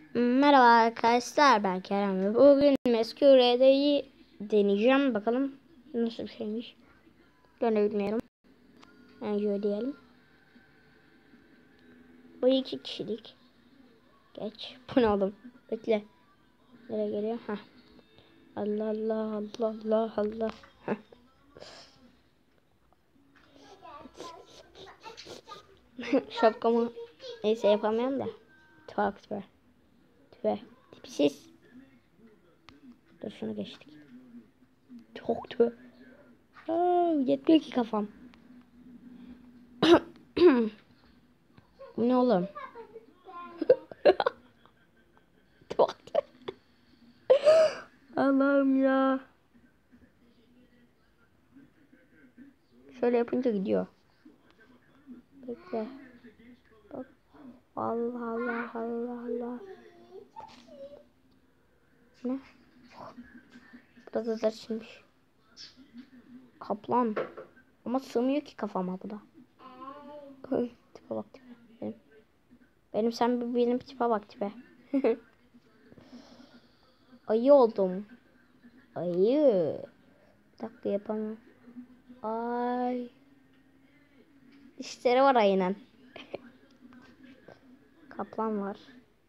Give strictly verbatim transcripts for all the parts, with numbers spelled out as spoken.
Merhaba arkadaşlar, ben Kerem ve bugün Mescure'yi deneyeceğim. Bakalım nasıl bir şeymiş. Gene bilmiyorum. Önce diyelim. Bu iki kişilik. Geç. Bu ne oğlum? Bekle. Nereye geliyor? Heh. Allah Allah Allah Allah Allah. Heh. Şapkamı neyse yapamıyorum da. Tuhaf tüfe. Tüfe. Tipsiz. Dur şunu geçtik. Çok tüfe. Aa, yetmiyor ki kafam. Bu ne oğlum? Allah'ım ya. Şöyle yapınca gidiyor. Bekle. Bak. Allah Allah Allah Allah. Ne? Bu da güzel şeymiş. Kaplan. Ama sığmıyor ki kafama bu da. Tipe bak tipe. Benim, benim sen benim tipe bak tipe. Ayı oldum. Ayı. Bir dakika yapamam. Ay. Dişleri var aynen. Kaplan var.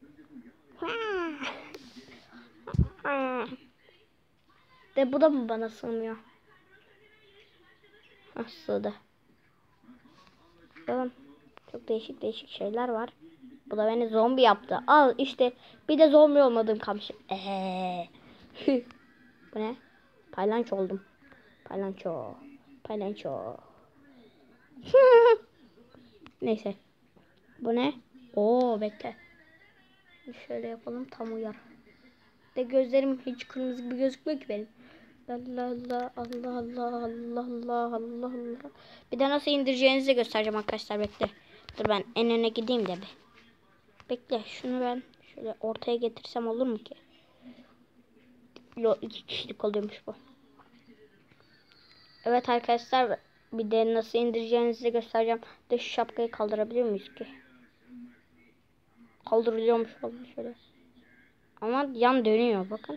De bu da mı bana sığmıyor? Ah, sığdı. Bakalım. Çok değişik değişik şeyler var. Bu da beni zombi yaptı. Al işte bir de zombi olmadım kalmış. Eee. Bu ne? Paylanço oldum. Paylanço. Paylanço. Neyse. Bu ne? Oo bekle. Şöyle yapalım tam uyar. De gözlerim hiç kırmızı gibi gözükmüyor ki benim. Allah Allah Allah Allah Allah Allah Allah Allah. Bir de nasıl indireceğinizi de göstereceğim arkadaşlar, bekle. Dur ben en öne gideyim de bir. Bekle şunu ben şöyle ortaya getirsem olur mu ki? Yo, iki kişilik oluyormuş bu. Evet arkadaşlar, bir de nasıl indireceğinizi de göstereceğim. De şu şapkayı kaldırabilir miyiz ki? Kaldırılıyormuş falan şöyle. Ama yan dönüyor bakın.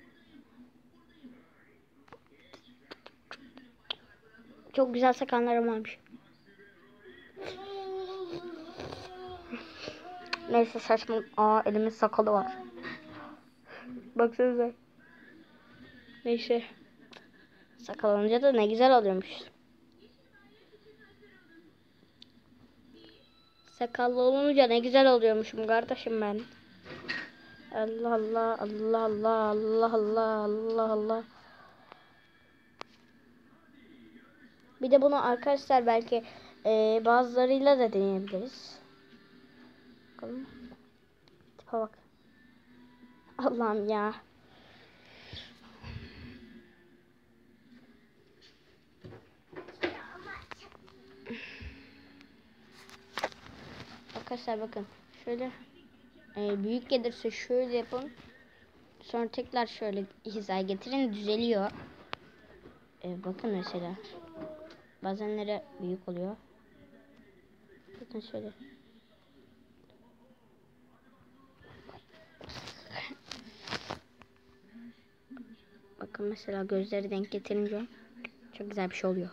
Çok güzel sakallarım varmış. Neyse saçma. Aa elimin sakalı var. Baksanıza. Neyse. Sakal olunca da ne güzel oluyormuş. Sakallı olunca ne güzel oluyormuşum kardeşim ben. Allah Allah Allah Allah Allah Allah Allah Allah. Bir de bunu arkadaşlar belki e, bazılarıyla da deneyebiliriz. Bakalım. Tipe bak. Allah'ım ya. Arkadaşlar bakın. Şöyle e, büyük gelirse şöyle yapın. Sonra tekrar şöyle hizaya getirin, düzeliyor. E, bakın mesela. Bazenleri büyük oluyor. Bakın şöyle. Bakın mesela gözleri denk getirince çok güzel bir şey oluyor.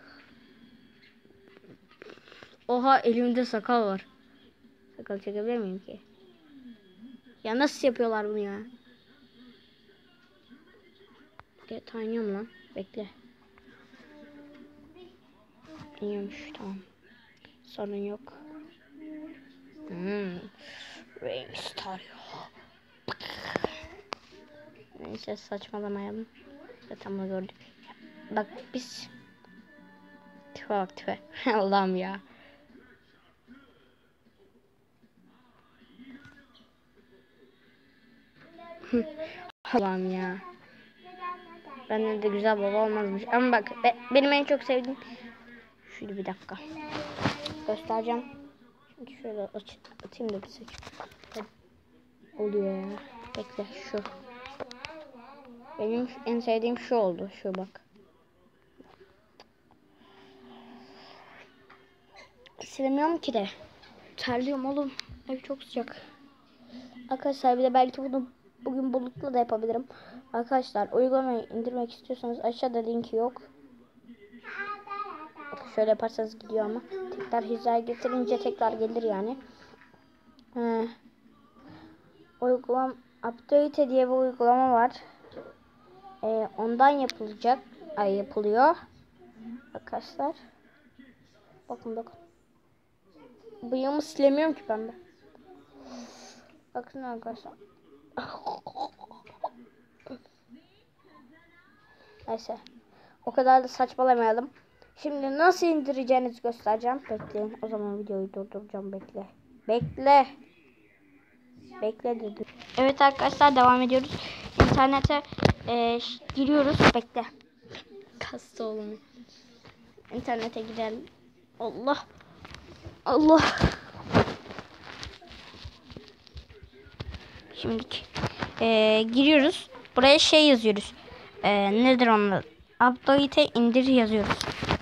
Oha elimde sakal var. Sakal çekebilir miyim ki? Ya nasıl yapıyorlar bunu ya? Gel tanıyorum lan. Bekle. İniyormuş tamam. Sorun yok. Hmm. Rainstar. Neyse saçmalamayalım. Zaten bunu gördük. Bak biz. Tüfe bak tüfe. Allah'ım ya. Allah'ım ya. Benden de güzel baba olmazmış. Ama bak be, benim en çok sevdiğim. Şöyle bir dakika. Göstereceğim. Şimdi şöyle aç, atayım da bir saç. Oluyor ya. Bekle şu. Benim en sevdiğim şu oldu. Şu bak. Silemiyorum ki de. Terliyorum oğlum. Ev çok sıcak. Arkadaşlar bir de belki bunu bugün bulutla da yapabilirim. Arkadaşlar uygulamayı indirmek istiyorsanız aşağıda linki yok. Şöyle yaparsanız gidiyor ama tekrar hizaya getirince tekrar gelir yani. Ee, uygulam Update diye bir uygulama var. Ee, ondan yapılacak. Ay yapılıyor. Arkadaşlar. Bakın bakın. Bıyığımı silemiyorum ki ben de. Bakın arkadaşlar. Neyse. O kadar da saçmalamayalım. Şimdi nasıl indireceğinizi göstereceğim. Bekleyin. O zaman videoyu durduracağım. Bekle. Bekle. Bekle dedim. Evet arkadaşlar devam ediyoruz. İnternete e, giriyoruz. Bekle. Kasta olmuyor. İnternete girelim. Allah. Allah. Şimdi e, giriyoruz. Buraya şey yazıyoruz. E, nedir onun? Update indir yazıyoruz.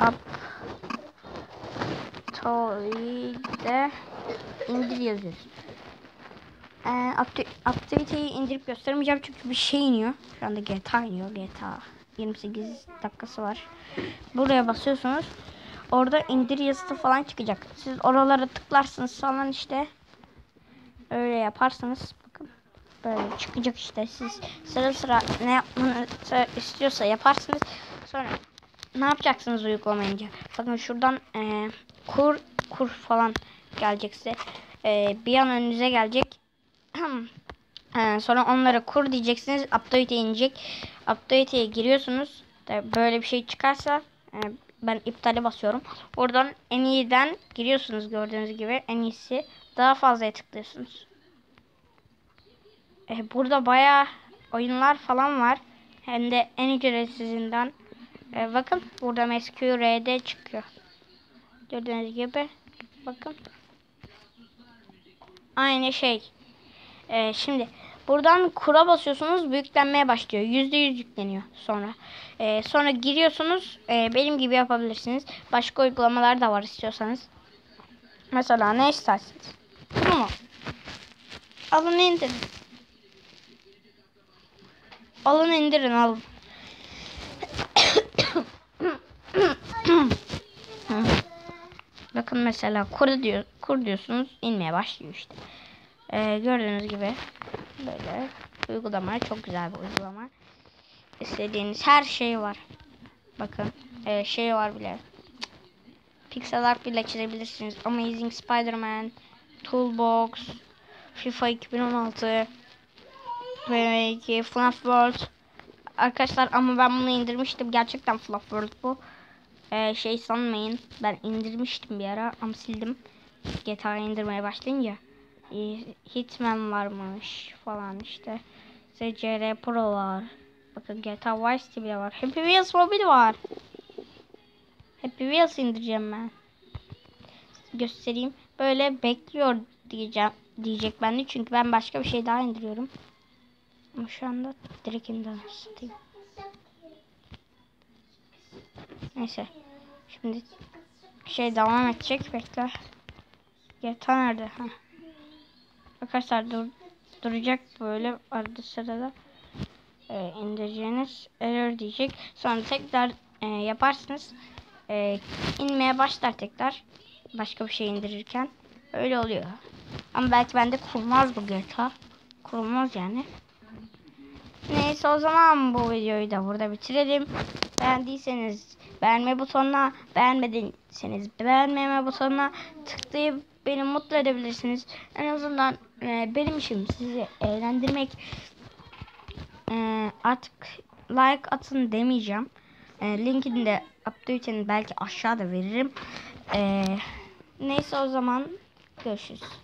Update indir yazıyoruz. E, Update'yi indirip göstermeyeceğim çünkü bir şey iniyor. Şu anda G T A iniyor. G T A yirmi sekiz dakikası var. Buraya basıyorsunuz. Orada indir yazısı falan çıkacak. Siz oralara tıklarsınız falan işte. Öyle yaparsanız bakın. Böyle çıkacak işte. Siz sıra sıra ne yapmanızı istiyorsa yaparsınız. Sonra ne yapacaksınız uygulamayınca? Bakın şuradan e, kur kur falan gelecek size. E, bir an önünüze gelecek. e, sonra onlara kur diyeceksiniz. Update'e inecek. Update'e giriyorsunuz. Böyle bir şey çıkarsa e, ben iptale basıyorum. Oradan en iyiden giriyorsunuz gördüğünüz gibi. En iyisi. Daha fazlaya tıklıyorsunuz. E, burada bayağı oyunlar falan var. Hem de en ücretsizinden. E, bakın burada M S Q R D çıkıyor. Gördüğünüz gibi. Bakın. Aynı şey. E, şimdi buradan kura basıyorsunuz. Büyüklenmeye başlıyor. yüzde yüz yükleniyor sonra. E, sonra giriyorsunuz. E, benim gibi yapabilirsiniz. Başka uygulamalar da var istiyorsanız. Mesela ne istersiniz? Bunu mu? Alın indirin. Alın indirin alın. Bakın mesela kur diyor, kur diyorsunuz inmeye başlıyor işte. Ee, gördüğünüz gibi böyle uygulama çok güzel bir uygulama. İstediğiniz her şey var. Bakın e, şey var bile. Pixel art bile çizebilirsiniz. Amazing Spider-Man, Toolbox, FIFA iki bin on altı ve F NAF World. Arkadaşlar ama ben bunu indirmiştim. Gerçekten F NAF World bu. Ee, şey sanmayın. Ben indirmiştim bir ara ama sildim. G T A indirmeye başlayınca. Ee, Hitman varmış falan işte. C C R Pro var. Bakın G T A Vice City bile var. Happy Wheels Mobile var. Happy Wheels indireceğim ben. Göstereyim. Böyle bekliyor diyeceğim diyecek bende çünkü ben başka bir şey daha indiriyorum. Ama şu anda direkt indireyim. Neyse. Şimdi şey devam edecek. Bekle. G T A nerede? Ha. Arkadaşlar dur, duracak böyle arada sırada e, indireceğiniz error diyecek. Sonra tekrar e, yaparsınız. E, inmeye başlar tekrar. Başka bir şey indirirken. Öyle oluyor. Ama belki bende kurulmaz bu G T A. Kurulmaz yani. Neyse o zaman bu videoyu da burada bitirelim. Beğendiyseniz beğenme butonuna, beğenmediyseniz beğenmeme butonuna tıklayıp beni mutlu edebilirsiniz. En azından e, benim işim sizi eğlendirmek. E, artık like atın demeyeceğim. E, linkini de update'ini belki aşağıda veririm. E, neyse o zaman görüşürüz.